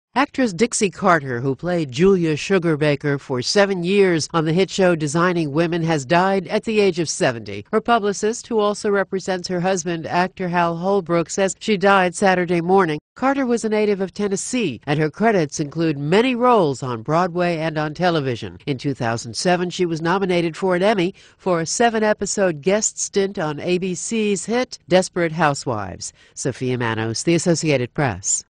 Actress Dixie Carter, who played Julia Sugarbaker for 7 years on the hit show Designing Women, has died at the age of 70. Her publicist, who also represents her husband, actor Hal Holbrook, says she died Saturday morning. Carter was a native of Tennessee, and her credits include many roles on Broadway and on television. In 2007, she was nominated for an Emmy for a 7-episode guest stint on ABC's hit Desperate Housewives. Sophia Manos, The Associated Press.